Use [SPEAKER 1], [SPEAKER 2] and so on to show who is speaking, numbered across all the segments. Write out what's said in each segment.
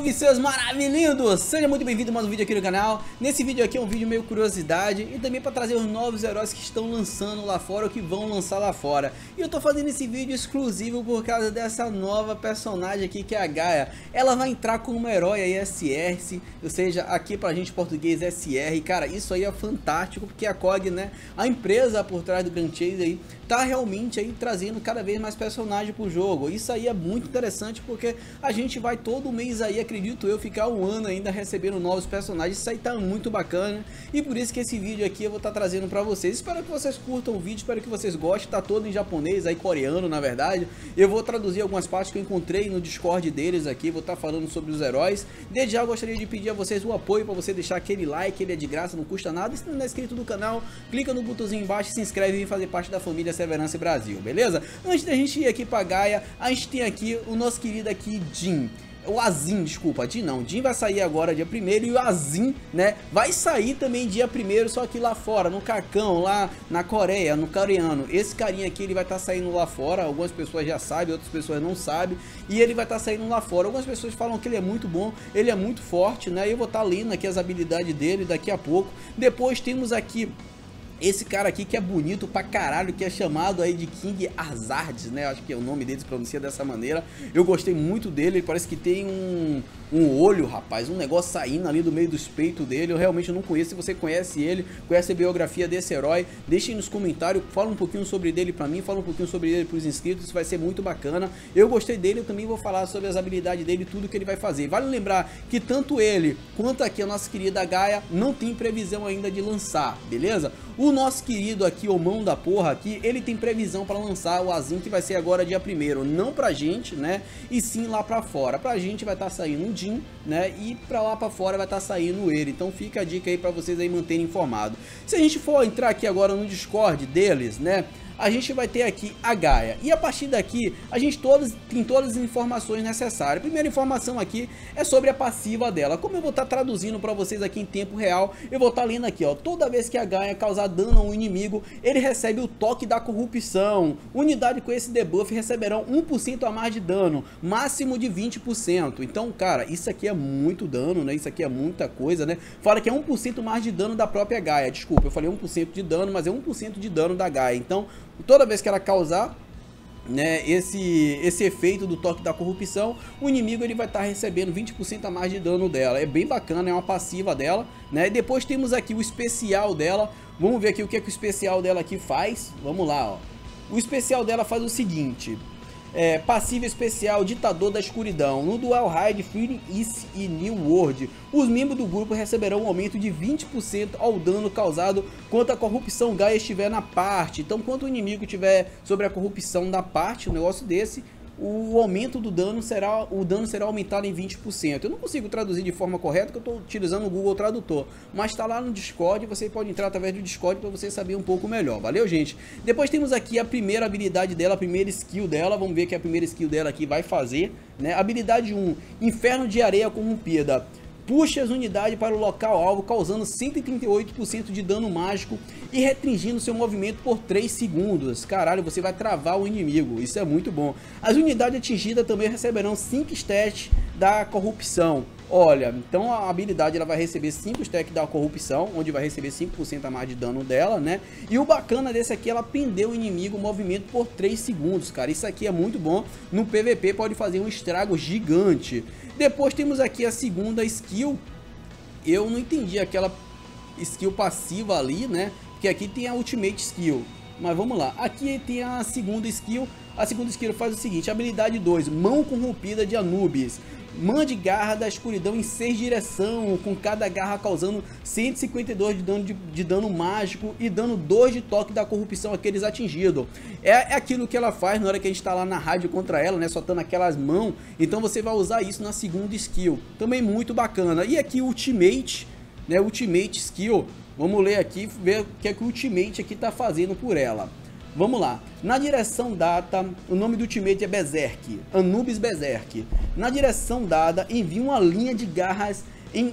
[SPEAKER 1] Salve seus maravilhindos! Seja muito bem-vindo a mais um vídeo aqui no canal. Nesse vídeo aqui é um vídeo meio curiosidade e também para trazer os novos heróis que estão lançando lá fora ou que vão lançar lá fora. E eu tô fazendo esse vídeo exclusivo por causa dessa nova personagem aqui que é a Gaia. Ela vai entrar como uma herói aí SR, ou seja, aqui pra gente português SR. Cara, isso aí é fantástico porque a COG, né, a empresa por trás do Grand Chase aí, tá realmente aí trazendo cada vez mais personagens pro jogo. Isso aí é muito interessante porque a gente vai todo mês aí, acredito eu, ficar um ano ainda recebendo novos personagens. Isso aí tá muito bacana e por isso que esse vídeo aqui eu vou estar trazendo pra vocês. Espero que vocês curtam o vídeo, espero que vocês gostem. Tá todo em japonês, aí coreano na verdade. Eu vou traduzir algumas partes que eu encontrei no Discord deles aqui, vou estar falando sobre os heróis. Desde já eu gostaria de pedir a vocês o apoio para você deixar aquele like, ele é de graça, não custa nada. E se não é inscrito no canal, clica no botãozinho embaixo, se inscreve e vem fazer parte da família Severance Brasil, beleza? Antes da gente ir aqui pra Gaia, a gente tem aqui o nosso querido aqui Jin. O Azim, desculpa, Jin não, Jin vai sair agora dia 1º e o Azim, né, vai sair também dia 1º, só que lá fora, no Carcão, lá na Coreia, no coreano. Esse carinha aqui, ele vai estar saindo lá fora, algumas pessoas já sabem, outras pessoas não sabem, e ele vai estar saindo lá fora. Algumas pessoas falam que ele é muito bom, ele é muito forte, né, eu vou estar lendo aqui as habilidades dele daqui a pouco. Depois temos aqui esse cara aqui que é bonito pra caralho, que é chamado aí de King Azardes, né? Acho que é o nome dele, se pronuncia dessa maneira. Eu gostei muito dele, ele parece que tem um olho, rapaz, um negócio saindo ali do meio dos peitos dele. Eu realmente não conheço. Se você conhece ele, conhece a biografia desse herói, deixem nos comentários, fala um pouquinho sobre dele pra mim, fala um pouquinho sobre ele pros inscritos, isso vai ser muito bacana. Eu gostei dele, eu também vou falar sobre as habilidades dele, tudo que ele vai fazer. Vale lembrar que tanto ele quanto aqui a nossa querida Gaia não tem previsão ainda de lançar, beleza? O nosso querido aqui, o mão da porra aqui, ele tem previsão para lançar o Azim, que vai ser agora dia 1º, não pra gente, né, e sim lá pra fora. Pra gente vai estar saindo um Jin, né, e pra lá pra fora vai estar saindo ele. Então fica a dica aí pra vocês aí manterem informado. Se a gente for entrar aqui agora no Discord deles, né, a gente vai ter aqui a Gaia, e a partir daqui a gente tem todas as informações necessárias. A primeira informação aqui é sobre a passiva dela. Como eu vou estar traduzindo para vocês aqui em tempo real, eu vou estar lendo aqui, ó. Toda vez que a Gaia causar dano a um inimigo, ele recebe o toque da corrupção. Unidade com esse debuff receberão 1% a mais de dano, máximo de 20%. Então, cara, isso aqui é muito dano, né? Isso aqui é muita coisa, né? Fala que é 1% mais de dano da própria Gaia. Desculpa, eu falei 1% de dano, mas é 1% de dano da Gaia. Então, toda vez que ela causar, né, esse efeito do toque da corrupção, o inimigo ele vai estar recebendo 20% a mais de dano dela. É bem bacana, é uma passiva dela, né? E depois temos aqui o especial dela. Vamos ver aqui o que é que o especial dela aqui faz. Vamos lá, ó. O especial dela faz o seguinte: passiva especial Ditador da Escuridão. No Dual Raid Freedom East e New World, os membros do grupo receberão um aumento de 20% ao dano causado quando a corrupção Gaia estiver na parte. Então, quando o inimigo tiver sobre a corrupção da parte, um negócio desse, o aumento do dano será, aumentado em 20%. Eu não consigo traduzir de forma correta, porque eu estou utilizando o Google Tradutor, mas está lá no Discord, você pode entrar através do Discord para você saber um pouco melhor. Valeu, gente? Depois temos aqui a primeira habilidade dela, a primeira skill dela. Vamos ver que a primeira skill dela aqui vai fazer, né? Habilidade 1, Inferno de Areia Corrompida. Puxa as unidades para o local alvo, causando 138% de dano mágico e restringindo seu movimento por 3 segundos. Caralho, você vai travar o inimigo, isso é muito bom. As unidades atingidas também receberão 5 stats da corrupção. Olha, então a habilidade ela vai receber 5 stacks da corrupção, onde vai receber 5% a mais de dano dela, né? E o bacana desse aqui, ela prendeu o inimigo o movimento por 3 segundos, cara. Isso aqui é muito bom. No PVP pode fazer um estrago gigante. Depois temos aqui a segunda skill. Eu não entendi aquela skill passiva ali, né? Porque aqui tem a Ultimate Skill. Mas vamos lá. Aqui tem a segunda skill. A segunda skill faz o seguinte: habilidade 2, Mão Corrompida de Anubis. Mande garra da escuridão em 6 direções, com cada garra causando 152 de dano mágico e dano 2 de toque da corrupção àqueles atingidos. É aquilo que ela faz na hora que a gente está lá na rádio contra ela, né, soltando aquelas mãos. Então você vai usar isso na segunda skill, também muito bacana. E aqui o Ultimate, né, Ultimate Skill, vamos ler aqui, ver o que é que o Ultimate aqui está fazendo por ela. Vamos lá. Na direção dada, o nome do ultimate é Berserk, Anubis Berserk. Na direção dada, envia uma linha de garras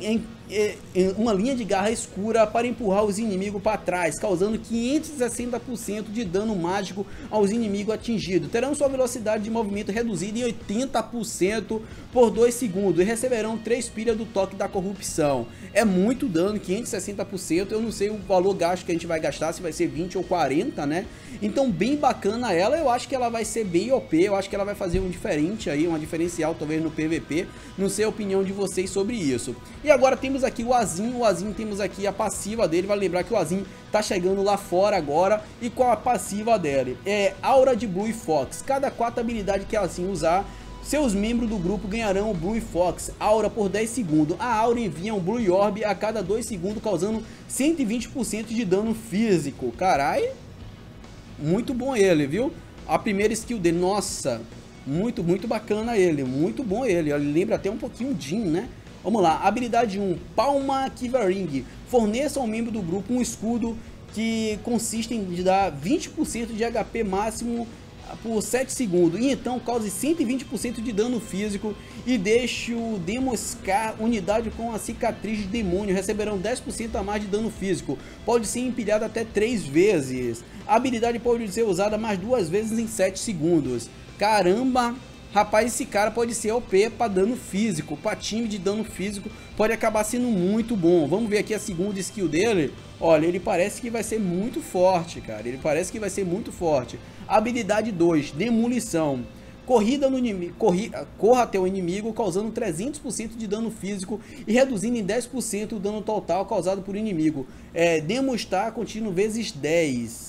[SPEAKER 1] uma linha de garra escura para empurrar os inimigos para trás, causando 560% de dano mágico aos inimigos atingidos. Terão sua velocidade de movimento reduzida em 80% por 2 segundos e receberão 3 pilhas do toque da corrupção. É muito dano, 560%. Eu não sei o valor gasto que a gente vai gastar, se vai ser 20 ou 40, né? Então bem bacana ela, eu acho que ela vai ser bem OP, eu acho que ela vai fazer um diferente aí, uma diferencial talvez no PVP. Não sei a opinião de vocês sobre isso. E agora temos aqui o Azim temos aqui a passiva dele. Vale lembrar que o Azim tá chegando lá fora agora. E qual a passiva dele? É Aura de Blue Fox. Cada 4 habilidades que a Azim usar, seus membros do grupo ganharão o Blue Fox Aura por 10 segundos. A Aura envia um Blue Orb a cada 2 segundos, causando 120% de dano físico. Carai, muito bom ele, viu? A primeira skill dele, nossa, muito bacana ele, muito bom ele. Ele lembra até um pouquinho Jhin, né? Vamos lá, habilidade 1, Palma Quivering. Forneça ao membro do grupo um escudo que consiste em dar 20% de HP máximo por 7 segundos. E então cause 120% de dano físico e deixe o Demoscar unidade com a cicatriz de demônio. Receberão 10% a mais de dano físico. Pode ser empilhado até 3 vezes. A habilidade pode ser usada mais 2 vezes em 7 segundos. Caramba! Rapaz, esse cara pode ser OP para dano físico, para time de dano físico, pode acabar sendo muito bom. Vamos ver aqui a segunda skill dele. Olha, ele parece que vai ser muito forte, cara. Ele parece que vai ser muito forte. Habilidade 2, Demolição. Corrida no inimigo, corra até o inimigo, causando 300% de dano físico e reduzindo em 10% o dano total causado por inimigo. Demonstrar contínuo vezes 10.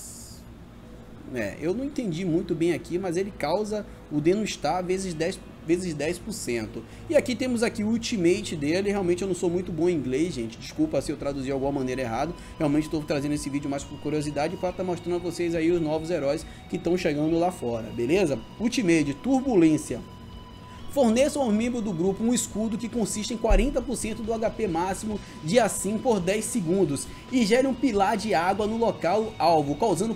[SPEAKER 1] Eu não entendi muito bem aqui, mas ele causa o Denostar vezes 10%. E aqui temos aqui o ultimate dele. Realmente eu não sou muito bom em inglês, gente. Desculpa se eu traduzi de alguma maneira errado. Realmente estou trazendo esse vídeo mais por curiosidade para estar mostrando a vocês aí os novos heróis que estão chegando lá fora, beleza? Ultimate, Turbulência. Forneça ao membro do grupo um escudo que consiste em 40% do HP máximo de assim por 10 segundos e gere um pilar de água no local alvo, causando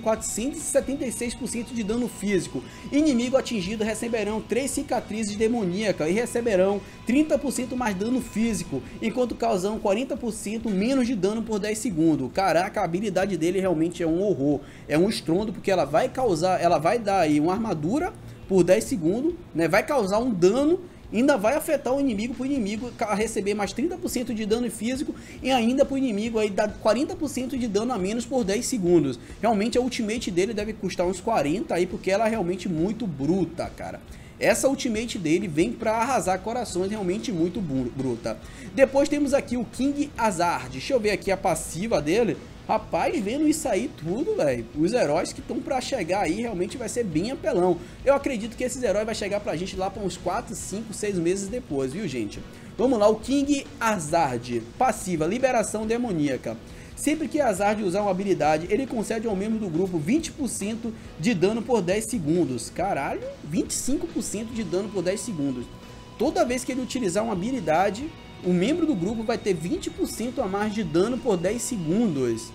[SPEAKER 1] 476% de dano físico. Inimigo atingido receberão 3 cicatrizes demoníacas e receberão 30% mais dano físico, enquanto causam 40% menos de dano por 10 segundos. Caraca, a habilidade dele realmente é um horror, é um estrondo, porque ela vai dar aí uma armadura por 10 segundos, né? Vai causar um dano, ainda vai afetar o inimigo, para o inimigo receber mais 30% de dano físico e ainda para o inimigo aí dar 40% de dano a menos por 10 segundos. Realmente a ultimate dele deve custar uns 40 aí, porque ela é realmente muito bruta, cara. Essa ultimate dele vem para arrasar corações, realmente muito bruta. Depois temos aqui o King Azard. Deixa eu ver aqui a passiva dele. Rapaz, vendo isso aí tudo, velho, os heróis que estão pra chegar aí realmente vai ser bem apelão. Eu acredito que esses heróis vai chegar pra gente lá pra uns 4, 5, 6 meses depois, viu, gente? Vamos lá, o King Azard. Passiva, Liberação Demoníaca. Sempre que Azard usar uma habilidade, ele concede ao membro do grupo 20% de dano por 10 segundos. Caralho, 25% de dano por 10 segundos. Toda vez que ele utilizar uma habilidade, o membro do grupo vai ter 20% a mais de dano por 10 segundos.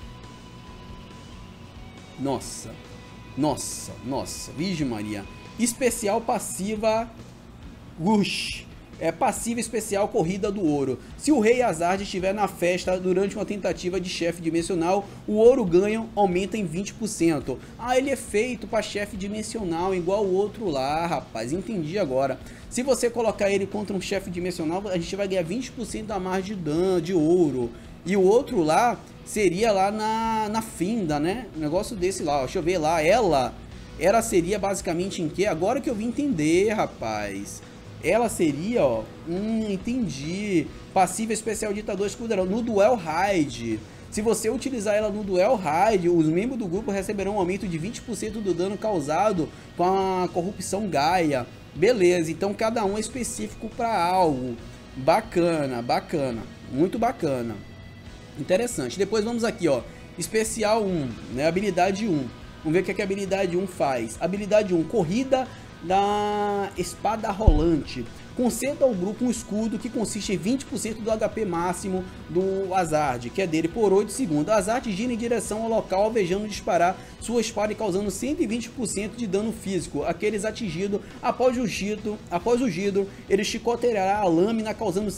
[SPEAKER 1] Nossa, nossa, nossa, Virgem Maria. Especial passiva Rush. Passiva especial Corrida do Ouro. Se o Rei Azard estiver na festa durante uma tentativa de chefe dimensional, o ouro ganho aumenta em 20%. Ah, ele é feito para chefe dimensional, igual o outro lá, rapaz. Entendi agora. Se você colocar ele contra um chefe dimensional, a gente vai ganhar 20% a mais de dano, de ouro. E o outro lá seria lá na finda, né? Um negócio desse lá, ó. Deixa eu ver lá. Ela seria basicamente em quê? Agora que eu vim entender, rapaz. Ela seria, ó, entendi, passiva especial Ditador Escudeirão, no Duel Raid. Se você utilizar ela no Duel Raid, os membros do grupo receberão um aumento de 20% do dano causado com a corrupção Gaia. Beleza, então cada um é específico para algo. Bacana, bacana, muito bacana. Interessante. Depois vamos aqui, ó, especial 1, né, habilidade 1. Vamos ver o que a habilidade 1 faz. Habilidade 1, Corrida da Espada Rolante. conceda ao grupo um escudo que consiste em 20% do HP máximo do Azard, que é dele, por 8 segundos. Azard gira em direção ao local, alvejando disparar sua espada e causando 120% de dano físico. Aqueles atingidos após o giro, ele chicoteará a lâmina, causando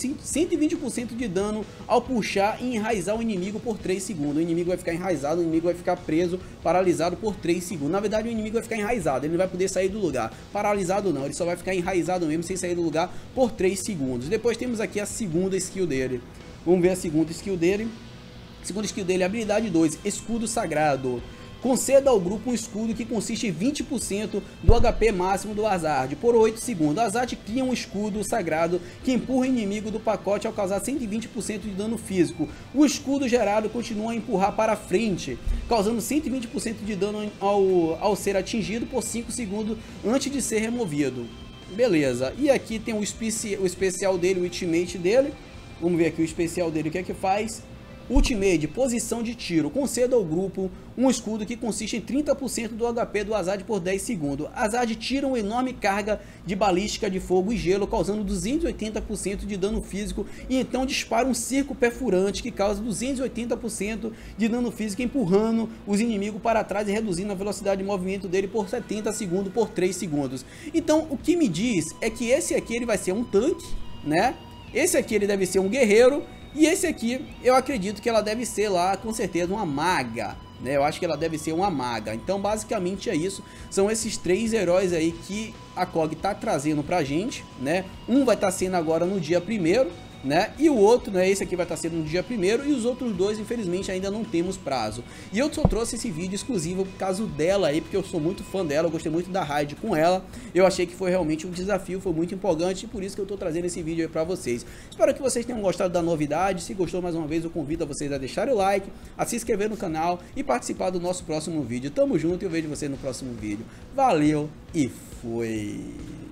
[SPEAKER 1] 120% de dano ao puxar e enraizar o inimigo por 3 segundos. O inimigo vai ficar enraizado, o inimigo vai ficar preso, paralisado por 3 segundos. Na verdade, o inimigo vai ficar enraizado, ele não vai poder sair do lugar. Paralisado não, ele só vai ficar enraizado mesmo, sem sair do lugar, por 3 segundos. Depois temos aqui a segunda skill dele. Vamos ver a segunda skill dele. A segunda skill dele é habilidade 2, escudo sagrado. Conceda ao grupo um escudo que consiste em 20% do HP máximo do Azard por 8 segundos. Azard cria um escudo sagrado que empurra o inimigo do pacote ao causar 120% de dano físico. O escudo gerado continua a empurrar para frente, causando 120% de dano ao ser atingido por 5 segundos antes de ser removido. Beleza, e aqui tem o especial dele, o ultimate dele. Vamos ver aqui o especial dele, o que é que faz. Ultimate, posição de tiro. Conceda ao grupo um escudo que consiste em 30% do HP do Azard por 10 segundos. Azard tira uma enorme carga de balística de fogo e gelo, causando 280% de dano físico, e então dispara um circo perfurante que causa 280% de dano físico, empurrando os inimigos para trás e reduzindo a velocidade de movimento dele por 70 segundos por 3 segundos. Então o que me diz é que esse aqui ele vai ser um tanque, né? Esse aqui ele deve ser um guerreiro. E esse aqui, eu acredito que ela deve ser lá, com certeza, uma maga, né? Eu acho que ela deve ser uma maga. Então, basicamente é isso. São esses 3 heróis aí que a COG tá trazendo pra gente, né? Um vai estar sendo agora no dia 1º, né? E o outro, né? Esse aqui vai estar sendo no dia 1º, e os outros dois, infelizmente, ainda não temos prazo. E eu só trouxe esse vídeo exclusivo por causa dela aí, porque eu sou muito fã dela, eu gostei muito da raid com ela. Eu achei que foi realmente um desafio, foi muito empolgante, e por isso que eu tô trazendo esse vídeo aí pra vocês. Espero que vocês tenham gostado da novidade. Se gostou, mais uma vez, eu convido a vocês a deixarem o like, a se inscrever no canal e participar do nosso próximo vídeo. Tamo junto e eu vejo vocês no próximo vídeo. Valeu e fui!